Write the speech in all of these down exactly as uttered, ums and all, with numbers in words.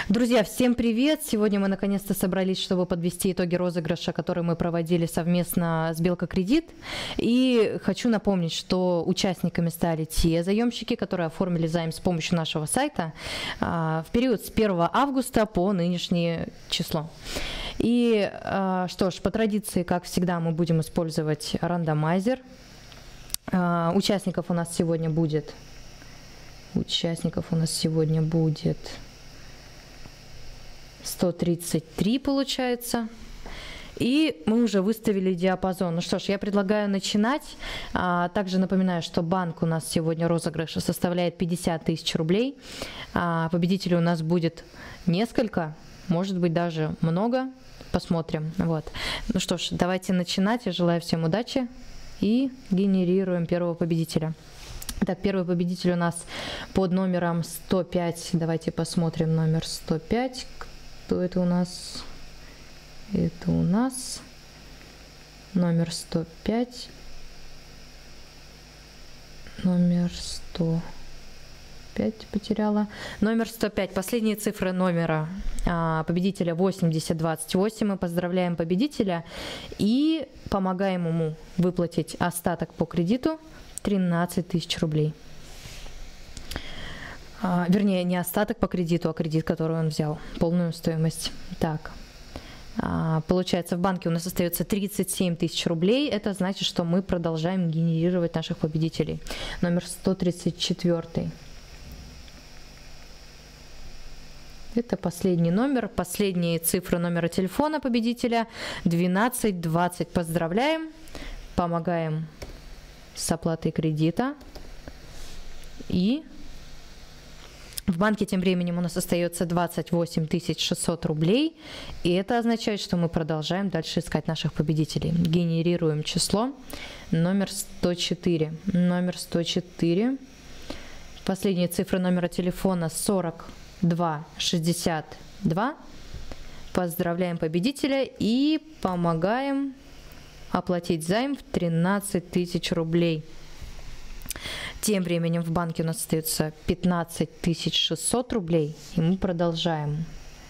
Друзья, всем привет! Сегодня мы наконец-то собрались, чтобы подвести итоги розыгрыша, который мы проводили совместно с Белка Кредит. И хочу напомнить, что участниками стали те заемщики, которые оформили займ с помощью нашего сайта в период с первого августа по нынешнее число. И что ж, по традиции, как всегда, мы будем использовать рандомайзер. Участников у нас сегодня будет... Участников у нас сегодня будет... сто тридцать три получается. И мы уже выставили диапазон. Ну что ж, я предлагаю начинать. А, также напоминаю, что банк у нас сегодня розыгрыша составляет пятьдесят тысяч рублей. А, победителей у нас будет несколько, может быть даже много. Посмотрим. Вот. Ну что ж, давайте начинать. Я желаю всем удачи и генерируем первого победителя. Так, первый победитель у нас под номером сто пять. Давайте посмотрим номер сто пять. Кто это у нас? Это у нас номер сто пять. Номер сто пять потеряла. Номер сто пять. Последние цифры номера а, победителя восемьдесят двадцать восемь. Мы поздравляем победителя и помогаем ему выплатить остаток по кредиту тринадцать тысяч рублей. А, вернее, не остаток по кредиту, а кредит, который он взял, полную стоимость. Так, а, получается, в банке у нас остается тридцать семь тысяч рублей. Это значит, что мы продолжаем генерировать наших победителей. Номер сто тридцать четыре. Это последний номер, последние цифры номера телефона победителя двенадцать двадцать. Поздравляем, помогаем с оплатой кредита. И в банке тем временем у нас остается двадцать восемь тысяч шестьсот рублей. И это означает, что мы продолжаем дальше искать наших победителей. Генерируем число номер сто четыре. Номер сто четыре. Последние цифры номера телефона сорок два шестьдесят два. Поздравляем победителя и помогаем оплатить займ в тринадцать тысяч рублей. Тем временем в банке у нас остается пятнадцать тысяч шестьсот рублей, и мы продолжаем.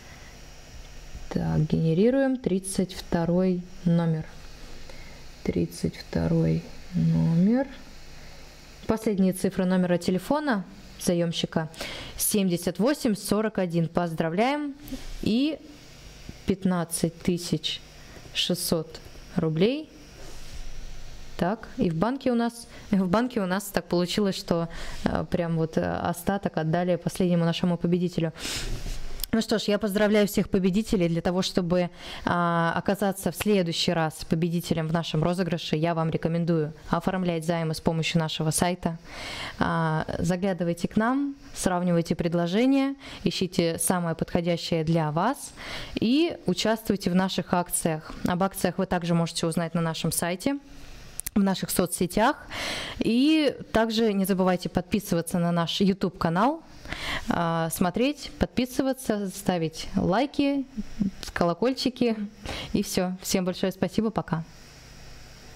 Так, генерируем тридцать второй номер. тридцать второй номер. Последние цифры номера телефона заемщика семьдесят восемь сорок один. Поздравляем. И пятнадцать тысяч шестьсот рублей. Так, и в банке у нас, в банке у нас так получилось, что э, прям вот остаток отдали последнему нашему победителю. Ну что ж, я поздравляю всех победителей. Для того, чтобы а, оказаться в следующий раз победителем в нашем розыгрыше, я вам рекомендую оформлять займы с помощью нашего сайта. А, заглядывайте к нам, сравнивайте предложения, ищите самое подходящее для вас и участвуйте в наших акциях. Об акциях вы также можете узнать на нашем сайте, в наших соцсетях. И также не забывайте подписываться на наш YouTube-канал, смотреть, подписываться, ставить лайки, колокольчики. И все. Всем большое спасибо. Пока.